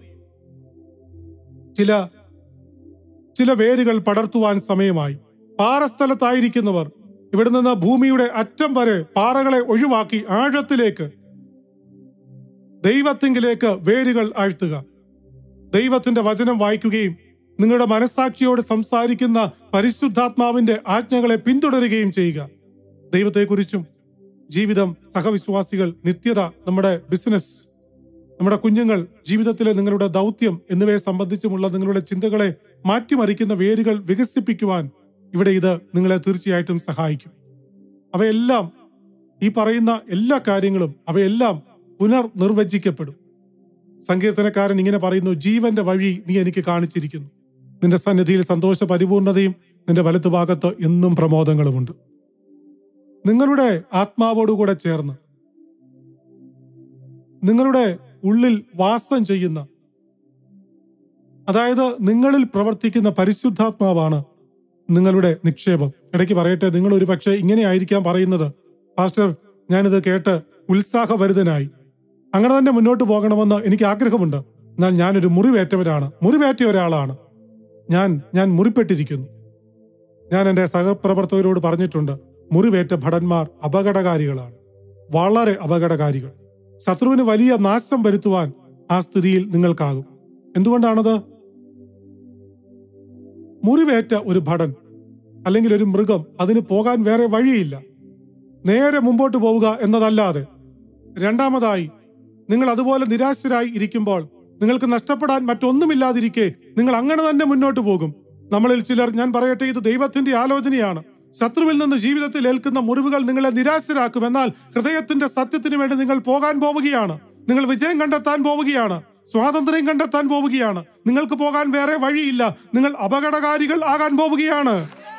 ചില ചില വേരുകൾ പടർത്തുവാൻ സമയമായി. പാറസ്ഥലത്തായിരിക്കുന്നവർ ഇവിടെ നിന്ന് ഭൂമിയുടെ അറ്റം വരെ പാറകളെ ഒഴിവാക്കി ആഴത്തിലേക്ക് ദൈവത്തിങ്കിലേക്ക് വേരുകൾ ആഴ്ത്തുക. ദൈവത്തിന്റെ വചനം വായിക്കുകയും നിങ്ങളുടെ മനസ്സാക്ഷിയോട് സംസാരിക്കുന്ന പരിശുദ്ധാത്മാവിന്റെ ആജ്ഞകളെ പിന്തുടരുകയും ചെയ്യുക. ദൈവത്തെക്കുറിച്ചും ജീവിതം, സഹവിശ്വാസികൾ, നിത്യത, നമ്മുടെ ബിസിനസ്, നമ്മുടെ കുഞ്ഞുങ്ങൾ, ജീവിതത്തിലെ നിങ്ങളുടെ ദൗത്യം എന്നിവയെ സംബന്ധിച്ചുമുള്ള നിങ്ങളുടെ ചിന്തകളെ മാറ്റിമറിക്കുന്ന വേരുകൾ വികസിപ്പിക്കുവാൻ ഇവിടെ ഇത് നിങ്ങളെ തീർച്ചയായിട്ടും സഹായിക്കും. അവയെല്ലാം, ഈ പറയുന്ന എല്ലാ കാര്യങ്ങളും അവയെല്ലാം പുനർനിർവചിക്കപ്പെടും. സങ്കീർത്തനക്കാരൻ ഇങ്ങനെ പറയുന്നു, ജീവന്റെ വഴി നീ എനിക്ക് കാണിച്ചിരിക്കുന്നു. നിന്റെ സന്നിധിയിൽ സന്തോഷ പരിപൂർണതയും നിന്റെ വലത്തുഭാഗത്ത് എന്നും പ്രമോദങ്ങളുമുണ്ട്. നിങ്ങളുടെ ആത്മാവോടുകൂടെ ചേർന്ന് നിങ്ങളുടെ ഉള്ളിൽ വാസം ചെയ്യുന്ന, അതായത് നിങ്ങളിൽ പ്രവർത്തിക്കുന്ന പരിശുദ്ധാത്മാവാണ് നിങ്ങളുടെ നിക്ഷേപം. ഇടയ്ക്ക് പറയട്ടെ, നിങ്ങൾ ഒരു പക്ഷേ ഇങ്ങനെയായിരിക്കാം പറയുന്നത്, പാസ്റ്റർ, ഞാനിത് കേട്ട് ഉത്സാഹഭരിതനായി, അങ്ങനെ തന്നെ മുന്നോട്ട് പോകണമെന്ന് എനിക്ക് ആഗ്രഹമുണ്ട്. എന്നാൽ ഞാനൊരു മുറിവേറ്റവരാണ്, മുറിവേറ്റ ഒരാളാണ്, ഞാൻ ഞാൻ മുറിപ്പെട്ടിരിക്കുന്നു. ഞാൻ എൻ്റെ സഹപ്രവർത്തകരോട് പറഞ്ഞിട്ടുണ്ട്, മുറിവേറ്റ ഭടന്മാർ അപകടകാരികളാണ്, വളരെ അപകടകാരികൾ. ശത്രുവിന് വലിയ നാശം വരുത്തുവാൻ ആ സ്ഥിതിയിൽ നിങ്ങൾക്കാകും. എന്തുകൊണ്ടാണത്? മുറിവേറ്റ ഒരു ഭടൻ അല്ലെങ്കിൽ ഒരു മൃഗം, അതിന് പോകാൻ വേറെ വഴിയില്ല, നേരെ മുമ്പോട്ട് പോവുക എന്നതല്ലാതെ. രണ്ടാമതായി, നിങ്ങൾ അതുപോലെ നിരാശരായി ഇരിക്കുമ്പോൾ നിങ്ങൾക്ക് നഷ്ടപ്പെടാൻ മറ്റൊന്നുമില്ലാതിരിക്കെ നിങ്ങൾ അങ്ങനെ തന്നെ മുന്നോട്ട് പോകും. നമ്മളിൽ ചിലർ, ഞാൻ പറയട്ടെ, ഇത് ദൈവത്തിന്റെ ആലോചനയാണ്. ശത്രുവിൽ നിന്ന് ജീവിതത്തിൽ ഏൽക്കുന്ന മുറിവുകൾ നിങ്ങളെ നിരാശരാക്കും. എന്നാൽ ഹൃദയത്തിന്റെ സത്യത്തിന് വേണ്ടി നിങ്ങൾ പോകാൻ പോവുകയാണ്. നിങ്ങൾ വിജയം കണ്ടെത്താൻ പോവുകയാണ്. സ്വാതന്ത്ര്യം കണ്ടെത്താൻ പോവുകയാണ്. നിങ്ങൾക്ക് പോകാൻ വേറെ വഴിയില്ല. നിങ്ങൾ അപകടകാരികൾ ആകാൻ പോവുകയാണ്.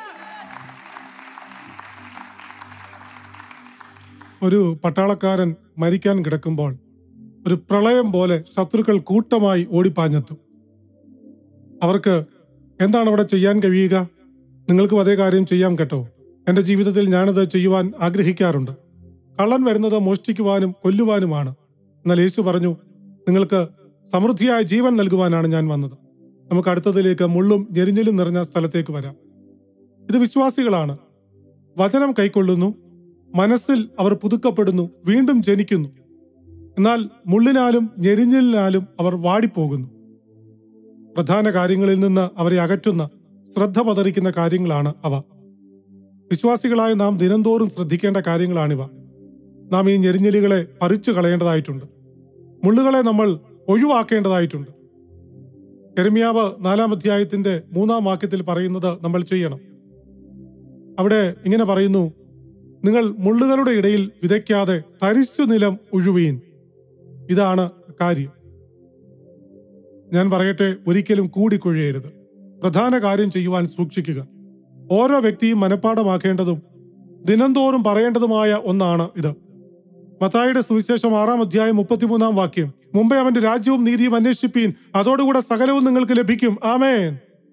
ഒരു പട്ടാളക്കാരൻ മരിക്കാൻ കിടക്കുമ്പോൾ ഒരു പ്രളയം പോലെ ശത്രുക്കൾ കൂട്ടമായി ഓടിപ്പാഞ്ഞെത്തും. അവർക്ക് എന്താണ് അവിടെ ചെയ്യാൻ കഴിയുക? നിങ്ങൾക്കും അതേ കാര്യം ചെയ്യാം കേട്ടോ. എൻ്റെ ജീവിതത്തിൽ ഞാനത് ചെയ്യുവാൻ ആഗ്രഹിക്കാറുണ്ട്. കള്ളൻ വരുന്നത് മോഷ്ടിക്കുവാനും കൊല്ലുവാനുമാണ്. എന്നാൽ യേശു പറഞ്ഞു, നിങ്ങൾക്ക് സമൃദ്ധിയായ ജീവൻ നൽകുവാനാണ് ഞാൻ വന്നത്. നമുക്ക് അടുത്തതിലേക്ക് മുള്ളും ഞെരിഞ്ഞലും നിറഞ്ഞ സ്ഥലത്തേക്ക് വരാം. ഇത് വിശ്വാസികളാണ്. വചനം കൈക്കൊള്ളുന്നു, മനസ്സിൽ അവർ പുതുക്കപ്പെടുന്നു, വീണ്ടും ജനിക്കുന്നു. എന്നാൽ മുള്ളിനാലും ഞെരിഞ്ഞലിനാലും അവർ വാടിപ്പോകുന്നു. പ്രധാന കാര്യങ്ങളിൽ നിന്ന് അവരെ അകറ്റുന്ന, ശ്രദ്ധ പതറിക്കുന്ന കാര്യങ്ങളാണ് അവ. വിശ്വാസികളായ നാം ദിനംതോറും ശ്രദ്ധിക്കേണ്ട കാര്യങ്ങളാണിവ. നാം ഈ ഞെരിഞ്ഞലുകളെ പറിച്ചു കളയേണ്ടതായിട്ടുണ്ട്. മുള്ളുകളെ നമ്മൾ ഒഴിവാക്കേണ്ടതായിട്ടുണ്ട്. യെരമ്യാവ് നാലാം അധ്യായത്തിന്റെ മൂന്നാം വാക്യത്തിൽ പറയുന്നത് നമ്മൾ ചെയ്യണം. അവിടെ ഇങ്ങനെ പറയുന്നു, നിങ്ങൾ മുള്ളുകളുടെ ഇടയിൽ വിതയ്ക്കാതെ തരിശു നിലം ഉഴുവീൻ. ഇതാണ് കാര്യം. ഞാൻ പറയട്ടെ, ഒരിക്കലും കൂടിക്കൊഴിയരുത്. പ്രധാന കാര്യം ചെയ്യുവാൻ സൂക്ഷിക്കുക. ഓരോ വ്യക്തിയും മനഃപ്പാഠമാക്കേണ്ടതും ദിനംതോറും പറയേണ്ടതുമായ ഒന്നാണ് ഇത്. മത്തായിയുടെ സുവിശേഷം ആറാം അധ്യായം മുപ്പത്തിമൂന്നാം വാക്യം, മുമ്പേ അവന്റെ രാജ്യവും നീതിയും അന്വേഷിപ്പീൻ, അതോടുകൂടെ സകലവും നിങ്ങൾക്ക് ലഭിക്കും. ആമേൻ.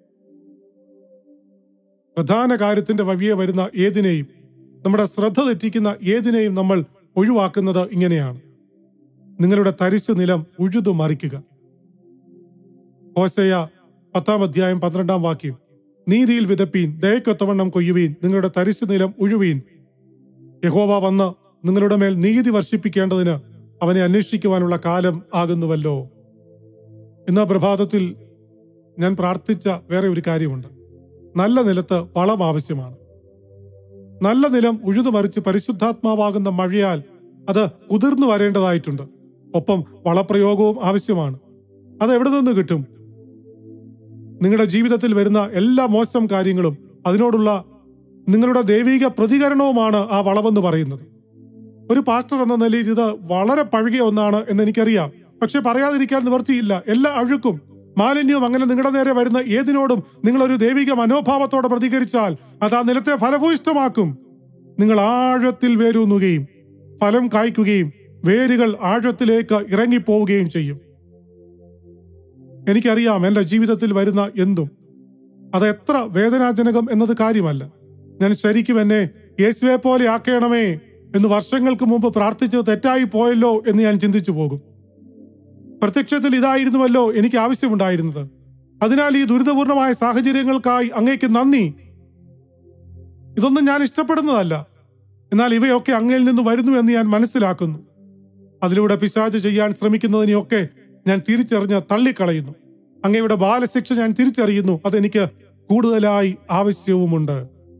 പ്രധാന കാര്യത്തിന്റെ വഴിയെ വരുന്ന ഏതിനെയും, നമ്മുടെ ശ്രദ്ധ തെറ്റിക്കുന്ന ഏതിനെയും നമ്മൾ ഒഴിവാക്കുന്നത് ഇങ്ങനെയാണ്. നിങ്ങളുടെ തരിശു നിലം ഉഴുതു മറിക്കുക. ഹോശേയ പത്താം അധ്യായം പന്ത്രണ്ടാം വാക്യം, നീതിയിൽ വിതപ്പീൻ, ദയക്കൊത്തവണ്ണം കൊയ്യുവീൻ, നിങ്ങളുടെ തരിശു നിലം ഉഴുവീൻ. യഹോവ വന്ന് നിങ്ങളുടെ മേൽ നീതി വർഷിപ്പിക്കേണ്ടതിന് അവനെ അന്വേഷിക്കുവാനുള്ള കാലം ആകുന്നുവല്ലോ. ഇന്ന് പ്രഭാതത്തിൽ ഞാൻ പ്രാർത്ഥിച്ച വേറെ ഒരു കാര്യമുണ്ട്. നല്ല നിലത്ത് വളം ആവശ്യമാണ്. നല്ല നിലം ഉഴുതുമറിച്ച് പരിശുദ്ധാത്മാവാകുന്ന മഴയാൽ അത് കുതിർന്നു വരേണ്ടതായിട്ടുണ്ട്. ഒപ്പം വളപ്രയോഗവും ആവശ്യമാണ്. അത് എവിടെ നിന്ന് കിട്ടും? നിങ്ങളുടെ ജീവിതത്തിൽ വരുന്ന എല്ലാ മോശം കാര്യങ്ങളും അതിനോടുള്ള നിങ്ങളുടെ ദൈവിക പ്രതികരണവുമാണ് ആ വളവെന്ന് പറയുന്നത്. ഒരു പാസ്റ്റർ എന്ന നിലയിൽ ഇത് വളരെ പഴകിയ ഒന്നാണ് എന്ന് എനിക്കറിയാം. പക്ഷെ പറയാതിരിക്കാൻ നിവർത്തിയില്ല. എല്ലാ അഴുക്കും മാലിന്യവും അങ്ങനെ നിങ്ങളുടെ നേരെ വരുന്ന ഏതിനോടും നിങ്ങളൊരു ദൈവിക മനോഭാവത്തോടെ പ്രതികരിച്ചാൽ അത് ആ നിലത്തെ ഫലഭൂയിഷ്ടമാക്കും. നിങ്ങൾ ആഴത്തിൽ വേരൂന്നുകയും ഫലം കായ്ക്കുകയും വേരുകൾ ആഴത്തിലേക്ക് ഇറങ്ങിപ്പോവുകയും ചെയ്യും. എനിക്കറിയാം, എൻ്റെ ജീവിതത്തിൽ വരുന്ന എന്തും അത് എത്ര വേദനാജനകം എന്നത് കാര്യമല്ല. ഞാൻ ശരിക്കും എന്നെ യേശുവെ പോലെ ആക്കണമേ എന്ന് വർഷങ്ങൾക്ക് മുമ്പ് പ്രാർത്ഥിച്ചത് തെറ്റായി പോയല്ലോ എന്ന് ഞാൻ ചിന്തിച്ചു പോകും. പ്രത്യക്ഷത്തിൽ ഇതായിരുന്നുവല്ലോ എനിക്ക് ആവശ്യമുണ്ടായിരുന്നത്. അതിനാൽ ഈ ദുരിതപൂർണമായ സാഹചര്യങ്ങൾക്കായി അങ്ങേക്ക് നന്ദി. ഇതൊന്നും ഞാൻ ഇഷ്ടപ്പെടുന്നതല്ല. എന്നാൽ ഇവയൊക്കെ അങ്ങയിൽ നിന്ന് വരുന്നു എന്ന് ഞാൻ മനസ്സിലാക്കുന്നു. അതിലൂടെ പിശാച് ചെയ്യാൻ ശ്രമിക്കുന്നതിനെയൊക്കെ ഞാൻ തിരിച്ചറിഞ്ഞ് തള്ളിക്കളയുന്നു. അങ്ങയുടെ ബാലശിക്ഷ ഞാൻ തിരിച്ചറിയുന്നു. അതെനിക്ക് കൂടുതലായി ആവശ്യവുമുണ്ട്.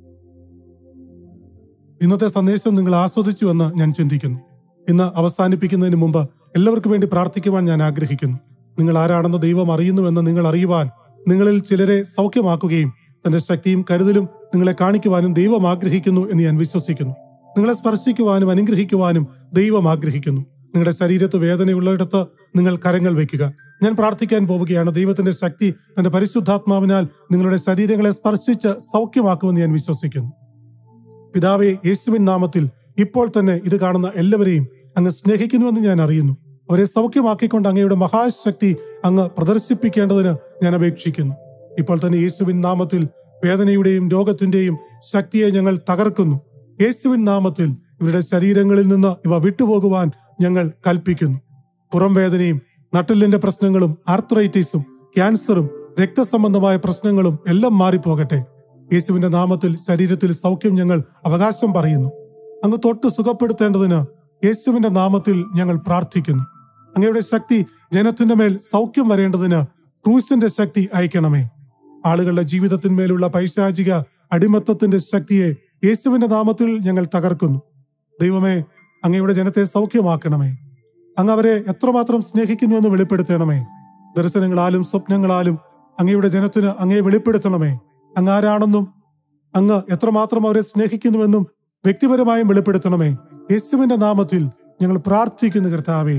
ഇന്നത്തെ സന്ദേശം നിങ്ങൾ ആസ്വദിച്ചു എന്ന് ഞാൻ ചിന്തിക്കുന്നു. ഇന്ന് അവസാനിപ്പിക്കുന്നതിന് മുമ്പ് എല്ലാവർക്കും വേണ്ടി പ്രാർത്ഥിക്കുവാൻ ഞാൻ ആഗ്രഹിക്കുന്നു. നിങ്ങൾ ആരാണെന്ന് ദൈവം അറിയുന്നുവെന്ന് നിങ്ങൾ അറിയുവാൻ, നിങ്ങളിൽ ചിലരെ സൗഖ്യമാക്കുകയും തന്റെ ശക്തിയും കരുതലും നിങ്ങളെ കാണിക്കുവാനും ദൈവം ആഗ്രഹിക്കുന്നു എന്ന് ഞാൻ വിശ്വസിക്കുന്നു. നിങ്ങളെ സ്പർശിക്കുവാനും അനുഗ്രഹിക്കുവാനും ദൈവം ആഗ്രഹിക്കുന്നു. നിങ്ങളുടെ ശരീരത്ത് വേദനയുള്ളിടത്ത് നിങ്ങൾ കരങ്ങൾ വയ്ക്കുക. ഞാൻ പ്രാർത്ഥിക്കാൻ പോവുകയാണ്. ദൈവത്തിന്റെ ശക്തി തന്റെ പരിശുദ്ധാത്മാവിനാൽ നിങ്ങളുടെ ശരീരങ്ങളെ സ്പർശിച്ച് സൗഖ്യമാക്കുമെന്ന് ഞാൻ വിശ്വസിക്കുന്നു. പിതാവേ, യേശുവിൻ നാമത്തിൽ ഇപ്പോൾ തന്നെ ഇത് കാണുന്ന എല്ലാവരെയും അങ്ങ് സ്നേഹിക്കുന്നുവെന്ന് ഞാൻ അറിയുന്നു. അവരെ സൗഖ്യമാക്കിക്കൊണ്ട് അങ്ങയുടെ മഹാശക്തി അങ്ങ് പ്രദർശിപ്പിക്കേണ്ടതിന് ഞാൻ അപേക്ഷിക്കുന്നു. ഇപ്പോൾ തന്നെ യേശുവിൻ നാമത്തിൽ വേദനയുടെയും രോഗത്തിന്റെയും ശക്തിയെ ഞങ്ങൾ തകർക്കുന്നു. യേശുവിൻ നാമത്തിൽ ഇവരുടെ ശരീരങ്ങളിൽ നിന്ന് ഇവ വിട്ടുപോകുവാൻ ഞങ്ങൾ കൽപ്പിക്കുന്നു. പുറം വേദനയും നട്ടെല്ലിന്റെ പ്രശ്നങ്ങളും ആർത്രൈറ്റിസും ക്യാൻസറും രക്തസംബന്ധമായ പ്രശ്നങ്ങളും എല്ലാം മാറിപ്പോകട്ടെ. യേശുവിന്റെ നാമത്തിൽ ശരീരത്തിൽ സൗഖ്യം ഞങ്ങൾ അവകാശം പറയുന്നു. അങ്ങ് തൊട്ട് സുഖപ്പെടുത്തേണ്ടതിന് യേശുവിന്റെ നാമത്തിൽ ഞങ്ങൾ പ്രാർത്ഥിക്കുന്നു. അങ്ങയുടെ ശക്തി ജനത്തിന്റെ മേൽ സൗഖ്യം വരേണ്ടതിന് ക്രൂശിന്റെ ശക്തി അയക്കണമേ. ആളുകളുടെ ജീവിതത്തിന്മേലുള്ള പൈശാചിക അടിമത്തത്തിന്റെ ശക്തിയെ യേശുവിന്റെ നാമത്തിൽ ഞങ്ങൾ തകർക്കുന്നു. ദൈവമേ, അങ്ങയുടെ ജനത്തെ സൗഖ്യമാക്കണമേ. അങ്ങ് അവരെ എത്രമാത്രം സ്നേഹിക്കുന്നുവെന്ന് വെളിപ്പെടുത്തണമേ. ദർശനങ്ങളാലും സ്വപ്നങ്ങളാലും അങ്ങയുടെ ജനത്തിന് അങ്ങയെ വെളിപ്പെടുത്തണമേ. അങ്ങ് ആരാണെന്നും അങ്ങ് എത്രമാത്രം അവരെ സ്നേഹിക്കുന്നുവെന്നും വ്യക്തിപരമായും വെളിപ്പെടുത്തണമേ. യേശുവിന്റെ നാമത്തിൽ ഞങ്ങൾ പ്രാർത്ഥിക്കുന്നു കർത്താവേ,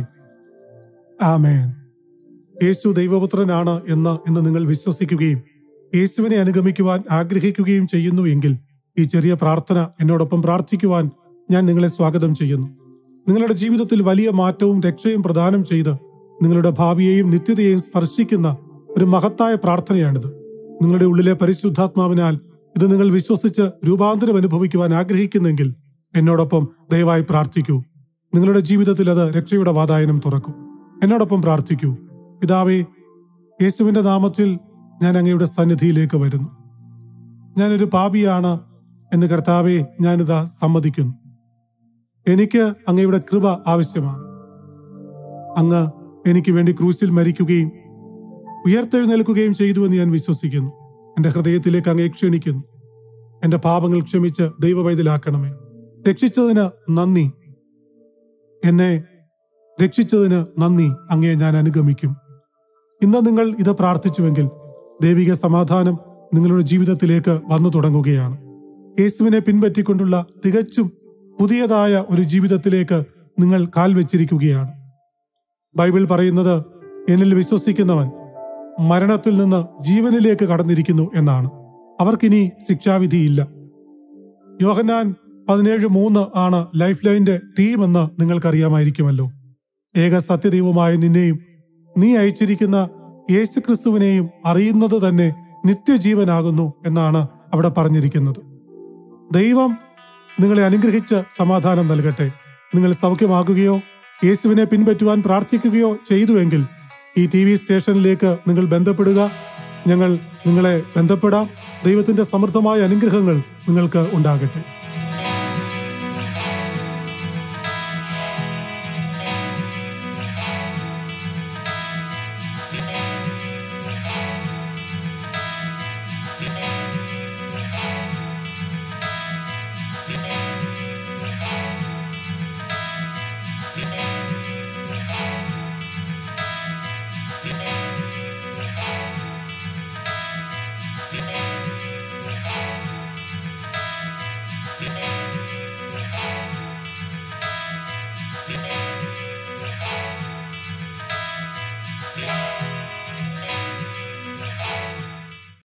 ആമേൻ. യേശു ദൈവപുത്രനാണ് എന്ന് ഇന്ന് നിങ്ങൾ വിശ്വസിക്കുകയും യേശുവിനെ അനുഗമിക്കുവാൻ ആഗ്രഹിക്കുകയും ചെയ്യുന്നു എങ്കിൽ ഈ ചെറിയ പ്രാർത്ഥന എന്നോടൊപ്പം പ്രാർത്ഥിക്കുവാൻ ഞാൻ നിങ്ങളെ സ്വാഗതം ചെയ്യുന്നു. നിങ്ങളുടെ ജീവിതത്തിൽ വലിയ മാറ്റവും രക്ഷയും പ്രദാനം ചെയ്ത് നിങ്ങളുടെ ഭാവിയെയും നിത്യതയെയും സ്പർശിക്കുന്ന ഒരു മഹത്തായ പ്രാർത്ഥനയാണിത്. നിങ്ങളുടെ ഉള്ളിലെ പരിശുദ്ധാത്മാവിനാൽ ഇത് നിങ്ങൾ വിശ്വസിച്ച് രൂപാന്തരം അനുഭവിക്കുവാൻ ആഗ്രഹിക്കുന്നെങ്കിൽ എന്നോടൊപ്പം ദയവായി പ്രാർത്ഥിക്കൂ. നിങ്ങളുടെ ജീവിതത്തിൽ അത് രക്ഷയുടെ വാതായനം തുറക്കും. എന്നോടൊപ്പം പ്രാർത്ഥിക്കൂ. പിതാവേ, യേശുവിന്റെ നാമത്തിൽ ഞാൻ അങ്ങയുടെ സന്നിധിയിലേക്ക് വരുന്നു. ഞാനൊരു പാപിയാണ് എന്ന് കർത്താവേ ഞാനിതാ സമ്മതിക്കുന്നു. എനിക്ക് അങ്ങയുടെ കൃപ ആവശ്യമാണ്. അങ്ങ് എനിക്ക് വേണ്ടി ക്രൂശിൽ മരിക്കുകയും ഉയർത്തെഴുന്നേൽക്കുകയും ചെയ്തു എന്ന് ഞാൻ വിശ്വസിക്കുന്നു. എന്റെ ഹൃദയത്തിലേക്ക് അങ്ങയെ ക്ഷണിക്കുന്നു. എന്റെ പാപങ്ങൾ ക്ഷമിച്ച് ദൈവവൈതലാക്കണമേ. രക്ഷിച്ചതിന് നന്ദി. എന്നെ രക്ഷിച്ചതിന് നന്ദി. അങ്ങയെ ഞാൻ അനുഗമിക്കും. ഇന്ന് നിങ്ങൾ ഇത് പ്രാർത്ഥിച്ചുവെങ്കിൽ ദൈവിക സമാധാനം നിങ്ങളുടെ ജീവിതത്തിലേക്ക് വന്നു തുടങ്ങുകയാണ്. യേശുവിനെ പിൻപറ്റിക്കൊണ്ടുള്ള തികച്ചും പുതിയതായ ഒരു ജീവിതത്തിലേക്ക് നിങ്ങൾ കാൽ വെച്ചിരിക്കുകയാണ്. ബൈബിൾ പറയുന്നത്, എന്നിൽ വിശ്വസിക്കുന്നവൻ മരണത്തിൽ നിന്ന് ജീവനിലേക്ക് കടന്നിരിക്കുന്നു എന്നാണ്. അവർക്കിനി ശിക്ഷാവിധിയില്ല. യോഹന്നാൻ പതിനേഴ് മൂന്ന് ആണ് ലൈഫ് ലൈന്റെ തീം എന്ന് നിങ്ങൾക്കറിയാമായിരിക്കുമല്ലോ. ഏക സത്യദൈവമായ നിന്നെയും നീ അയച്ചിരിക്കുന്ന യേശു ക്രിസ്തുവിനെയും അറിയുന്നത് തന്നെ നിത്യജീവനാകുന്നു എന്നാണ് അവിടെ പറഞ്ഞിരിക്കുന്നത്. ദൈവം നിങ്ങളെ അനുഗ്രഹിച്ച് സമാധാനം നൽകട്ടെ. നിങ്ങൾ സൗഖ്യമാകുകയോ യേശുവിനെ പിൻപറ്റുവാൻ പ്രാർത്ഥിക്കുകയോ ചെയ്തുവെങ്കിൽ ഈ ടി വി സ്റ്റേഷനിലേക്ക് നിങ്ങൾ ബന്ധപ്പെടുക. ഞങ്ങൾ നിങ്ങളെ ബന്ധപ്പെടാം. ദൈവത്തിന്റെ സമൃദ്ധമായ അനുഗ്രഹങ്ങൾ നിങ്ങൾക്ക് ഉണ്ടാകട്ടെ.